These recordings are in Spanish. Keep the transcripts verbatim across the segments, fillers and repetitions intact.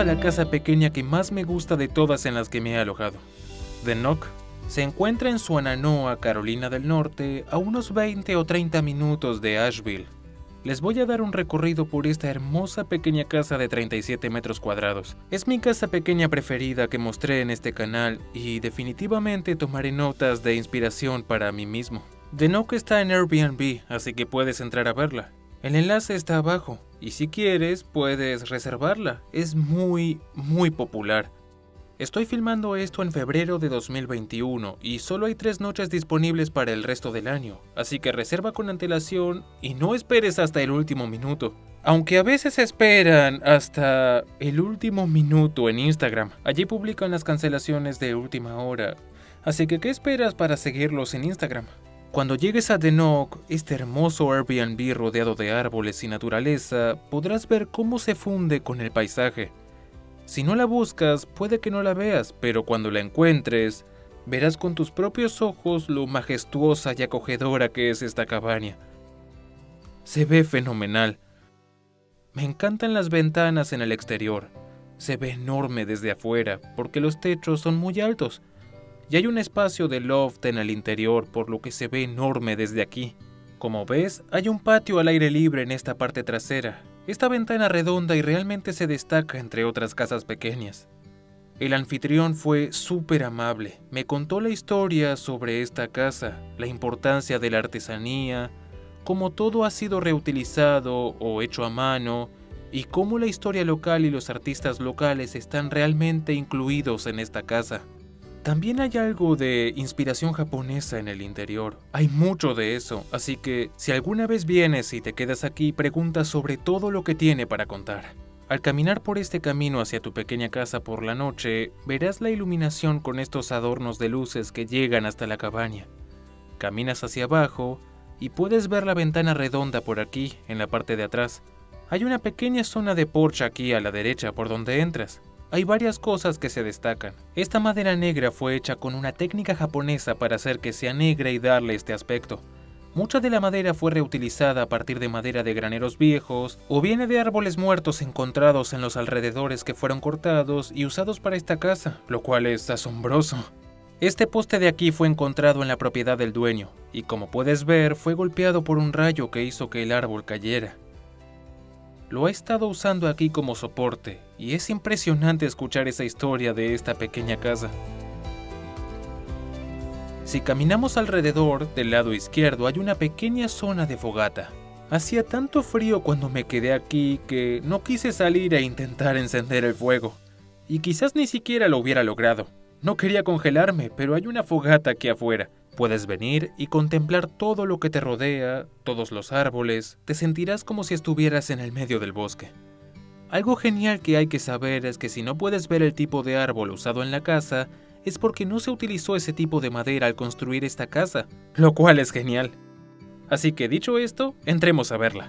a la casa pequeña que más me gusta de todas en las que me he alojado. The Knock se encuentra en Swannanoa, Carolina del Norte, a unos veinte o treinta minutos de Asheville. Les voy a dar un recorrido por esta hermosa pequeña casa de treinta y siete metros cuadrados. Es mi casa pequeña preferida que mostré en este canal y definitivamente tomaré notas de inspiración para mí mismo. The Knock está en Airbnb, así que puedes entrar a verla. El enlace está abajo y si quieres puedes reservarla. Es muy, muy popular. Estoy filmando esto en febrero de dos mil veintiuno y solo hay tres noches disponibles para el resto del año, así que reserva con antelación y no esperes hasta el último minuto. Aunque a veces esperan hasta el último minuto en Instagram, allí publican las cancelaciones de última hora, así que ¿qué esperas para seguirlos en Instagram? Cuando llegues a The Knock, este hermoso Airbnb rodeado de árboles y naturaleza, podrás ver cómo se funde con el paisaje. Si no la buscas, puede que no la veas, pero cuando la encuentres, verás con tus propios ojos lo majestuosa y acogedora que es esta cabaña. Se ve fenomenal. Me encantan las ventanas en el exterior. Se ve enorme desde afuera, porque los techos son muy altos. Y hay un espacio de loft en el interior, por lo que se ve enorme desde aquí. Como ves, hay un patio al aire libre en esta parte trasera. Esta ventana redonda y realmente se destaca entre otras casas pequeñas. El anfitrión fue súper amable. Me contó la historia sobre esta casa, la importancia de la artesanía, cómo todo ha sido reutilizado o hecho a mano, y cómo la historia local y los artistas locales están realmente incluidos en esta casa. También hay algo de inspiración japonesa en el interior. Hay mucho de eso, así que si alguna vez vienes y te quedas aquí, pregunta sobre todo lo que tiene para contar. Al caminar por este camino hacia tu pequeña casa por la noche, verás la iluminación con estos adornos de luces que llegan hasta la cabaña. Caminas hacia abajo y puedes ver la ventana redonda por aquí, en la parte de atrás. Hay una pequeña zona de porche aquí a la derecha por donde entras. Hay varias cosas que se destacan. Esta madera negra fue hecha con una técnica japonesa para hacer que sea negra y darle este aspecto. Mucha de la madera fue reutilizada a partir de madera de graneros viejos o viene de árboles muertos encontrados en los alrededores que fueron cortados y usados para esta casa, lo cual es asombroso. Este poste de aquí fue encontrado en la propiedad del dueño y como puedes ver fue golpeado por un rayo que hizo que el árbol cayera. Lo ha estado usando aquí como soporte, y es impresionante escuchar esa historia de esta pequeña casa. Si caminamos alrededor, del lado izquierdo hay una pequeña zona de fogata. Hacía tanto frío cuando me quedé aquí que no quise salir e intentar encender el fuego. Y quizás ni siquiera lo hubiera logrado. No quería congelarme, pero hay una fogata aquí afuera. Puedes venir y contemplar todo lo que te rodea, todos los árboles, te sentirás como si estuvieras en el medio del bosque. Algo genial que hay que saber es que si no puedes ver el tipo de árbol usado en la casa, es porque no se utilizó ese tipo de madera al construir esta casa, lo cual es genial. Así que dicho esto, entremos a verla.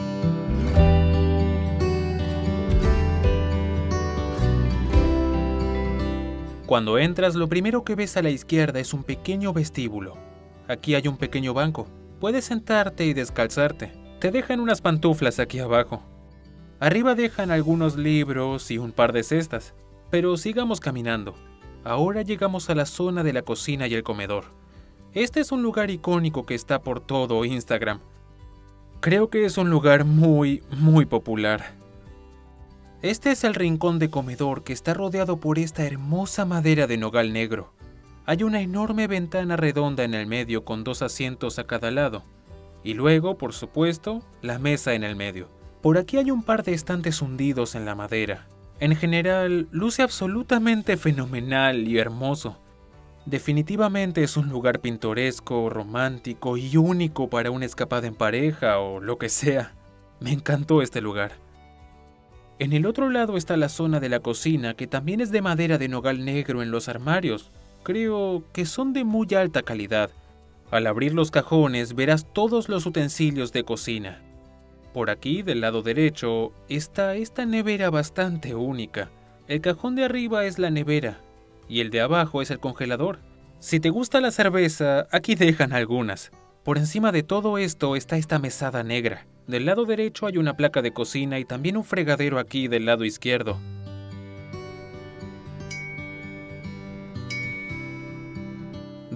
Cuando entras, lo primero que ves a la izquierda es un pequeño vestíbulo. Aquí hay un pequeño banco. Puedes sentarte y descalzarte. Te dejan unas pantuflas aquí abajo. Arriba dejan algunos libros y un par de cestas. Pero sigamos caminando. Ahora llegamos a la zona de la cocina y el comedor. Este es un lugar icónico que está por todo Instagram. Creo que es un lugar muy, muy popular. Este es el rincón de comedor que está rodeado por esta hermosa madera de nogal negro. Hay una enorme ventana redonda en el medio con dos asientos a cada lado. Y luego, por supuesto, la mesa en el medio. Por aquí hay un par de estantes hundidos en la madera. En general, luce absolutamente fenomenal y hermoso. Definitivamente es un lugar pintoresco, romántico y único para una escapada en pareja o lo que sea. Me encantó este lugar. En el otro lado está la zona de la cocina, que también es de madera de nogal negro en los armarios. Creo que son de muy alta calidad. Al abrir los cajones verás todos los utensilios de cocina. Por aquí, del lado derecho, está esta nevera bastante única. El cajón de arriba es la nevera y el de abajo es el congelador. Si te gusta la cerveza, aquí dejan algunas. Por encima de todo esto está esta mesada negra. Del lado derecho hay una placa de cocina y también un fregadero aquí del lado izquierdo.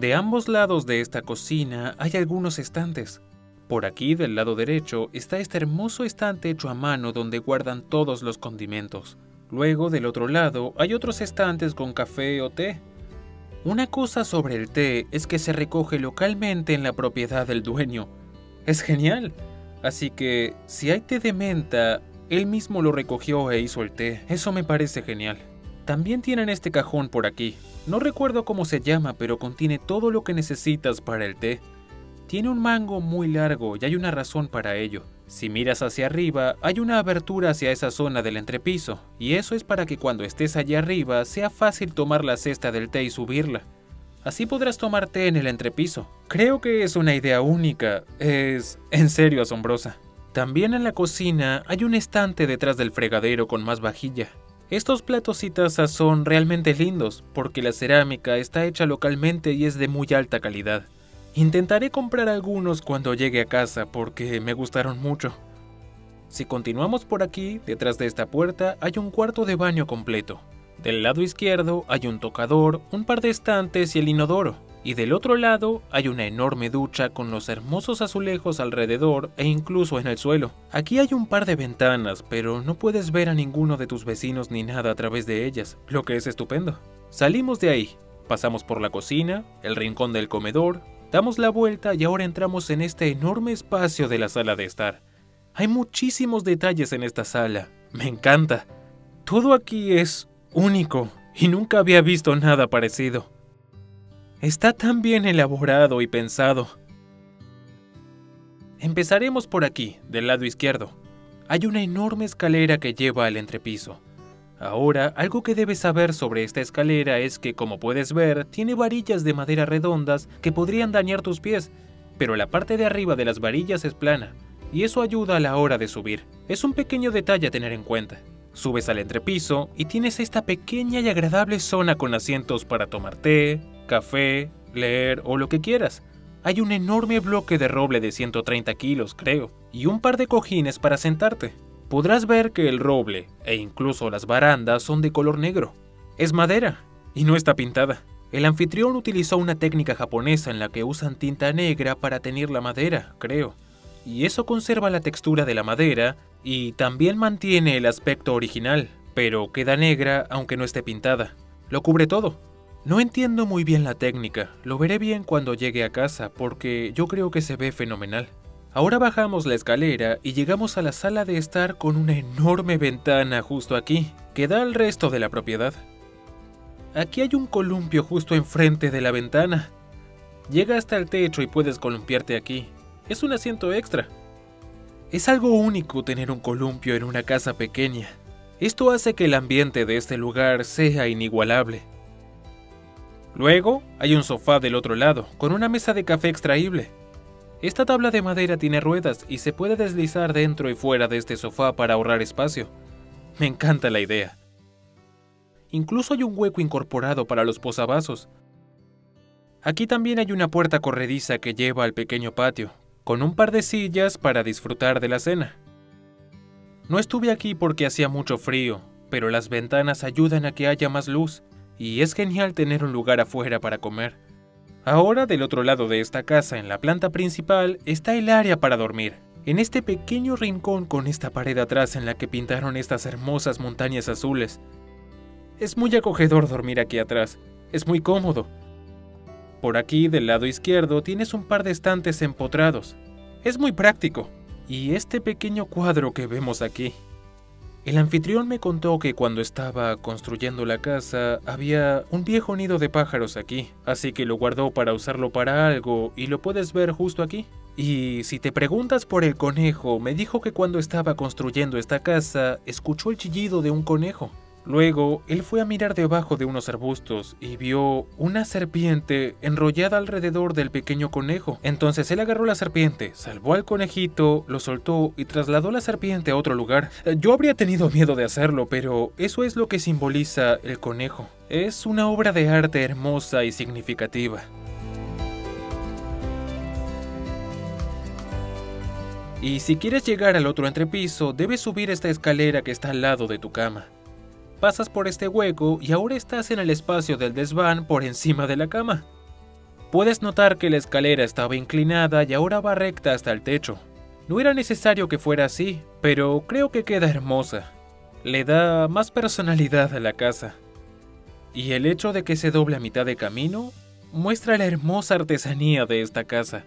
De ambos lados de esta cocina hay algunos estantes. Por aquí, del lado derecho, está este hermoso estante hecho a mano donde guardan todos los condimentos. Luego, del otro lado, hay otros estantes con café o té. Una cosa sobre el té es que se recoge localmente en la propiedad del dueño. Es genial. Así que, si hay té de menta, él mismo lo recogió e hizo el té. Eso me parece genial. También tienen este cajón por aquí. No recuerdo cómo se llama, pero contiene todo lo que necesitas para el té. Tiene un mango muy largo y hay una razón para ello. Si miras hacia arriba, hay una abertura hacia esa zona del entrepiso, y eso es para que cuando estés allá arriba sea fácil tomar la cesta del té y subirla. Así podrás tomar té en el entrepiso. Creo que es una idea única, es en serio asombrosa. También en la cocina hay un estante detrás del fregadero con más vajilla. Estos platos y tazas son realmente lindos, porque la cerámica está hecha localmente y es de muy alta calidad. Intentaré comprar algunos cuando llegue a casa porque me gustaron mucho. Si continuamos por aquí, detrás de esta puerta hay un cuarto de baño completo. Del lado izquierdo hay un tocador, un par de estantes y el inodoro. Y del otro lado hay una enorme ducha con los hermosos azulejos alrededor e incluso en el suelo. Aquí hay un par de ventanas, pero no puedes ver a ninguno de tus vecinos ni nada a través de ellas, lo que es estupendo. Salimos de ahí, pasamos por la cocina, el rincón del comedor, damos la vuelta y ahora entramos en este enorme espacio de la sala de estar. Hay muchísimos detalles en esta sala, me encanta. Todo aquí es único y nunca había visto nada parecido. Está tan bien elaborado y pensado. Empezaremos por aquí, del lado izquierdo. Hay una enorme escalera que lleva al entrepiso. Ahora, algo que debes saber sobre esta escalera es que, como puedes ver, tiene varillas de madera redondas que podrían dañar tus pies, pero la parte de arriba de las varillas es plana, y eso ayuda a la hora de subir. Es un pequeño detalle a tener en cuenta. Subes al entrepiso y tienes esta pequeña y agradable zona con asientos para tomar té, café, leer o lo que quieras. Hay un enorme bloque de roble de ciento treinta kilos, creo, y un par de cojines para sentarte. Podrás ver que el roble, e incluso las barandas, son de color negro. Es madera, y no está pintada. El anfitrión utilizó una técnica japonesa en la que usan tinta negra para teñir la madera, creo. Y eso conserva la textura de la madera, y también mantiene el aspecto original, pero queda negra aunque no esté pintada. Lo cubre todo. No entiendo muy bien la técnica, lo veré bien cuando llegue a casa, porque yo creo que se ve fenomenal. Ahora bajamos la escalera y llegamos a la sala de estar con una enorme ventana justo aquí, que da al resto de la propiedad. Aquí hay un columpio justo enfrente de la ventana. Llega hasta el techo y puedes columpiarte aquí. Es un asiento extra. Es algo único tener un columpio en una casa pequeña. Esto hace que el ambiente de este lugar sea inigualable. Luego, hay un sofá del otro lado, con una mesa de café extraíble. Esta tabla de madera tiene ruedas y se puede deslizar dentro y fuera de este sofá para ahorrar espacio. Me encanta la idea. Incluso hay un hueco incorporado para los posavasos. Aquí también hay una puerta corrediza que lleva al pequeño patio, con un par de sillas para disfrutar de la cena. No estuve aquí porque hacía mucho frío, pero las ventanas ayudan a que haya más luz, y es genial tener un lugar afuera para comer. Ahora, del otro lado de esta casa, en la planta principal, está el área para dormir. En este pequeño rincón con esta pared atrás en la que pintaron estas hermosas montañas azules. Es muy acogedor dormir aquí atrás, es muy cómodo. Por aquí, del lado izquierdo, tienes un par de estantes empotrados. Es muy práctico. Y este pequeño cuadro que vemos aquí. El anfitrión me contó que cuando estaba construyendo la casa había un viejo nido de pájaros aquí, así que lo guardó para usarlo para algo y lo puedes ver justo aquí. Y si te preguntas por el conejo, me dijo que cuando estaba construyendo esta casa escuchó el chillido de un conejo. Luego, él fue a mirar debajo de unos arbustos y vio una serpiente enrollada alrededor del pequeño conejo. Entonces él agarró la serpiente, salvó al conejito, lo soltó y trasladó la serpiente a otro lugar. Yo habría tenido miedo de hacerlo, pero eso es lo que simboliza el conejo. Es una obra de arte hermosa y significativa. Y si quieres llegar al otro entrepiso, debes subir esta escalera que está al lado de tu cama. Pasas por este hueco y ahora estás en el espacio del desván por encima de la cama. Puedes notar que la escalera estaba inclinada y ahora va recta hasta el techo. No era necesario que fuera así, pero creo que queda hermosa. Le da más personalidad a la casa. Y el hecho de que se doble a mitad de camino muestra la hermosa artesanía de esta casa.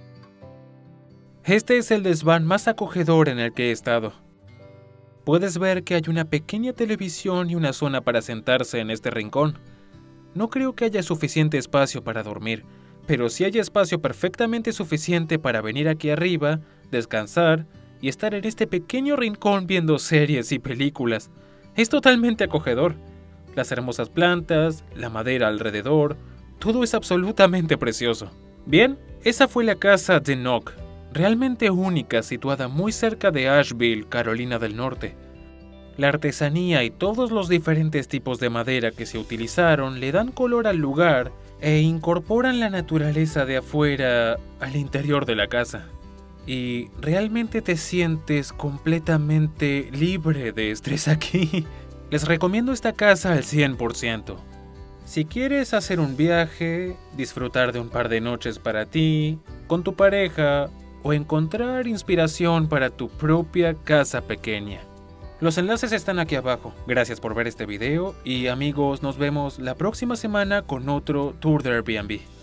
Este es el desván más acogedor en el que he estado. Puedes ver que hay una pequeña televisión y una zona para sentarse en este rincón. No creo que haya suficiente espacio para dormir, pero sí hay espacio perfectamente suficiente para venir aquí arriba, descansar y estar en este pequeño rincón viendo series y películas. Es totalmente acogedor. Las hermosas plantas, la madera alrededor, todo es absolutamente precioso. Bien, esa fue la casa de Nock, realmente única, situada muy cerca de Asheville, Carolina del Norte. La artesanía y todos los diferentes tipos de madera que se utilizaron le dan color al lugar e incorporan la naturaleza de afuera al interior de la casa. Y realmente te sientes completamente libre de estrés aquí. Les recomiendo esta casa al cien por ciento. Si quieres hacer un viaje, disfrutar de un par de noches para ti, con tu pareja o encontrar inspiración para tu propia casa pequeña. Los enlaces están aquí abajo. Gracias por ver este video y amigos, nos vemos la próxima semana con otro tour de Airbnb.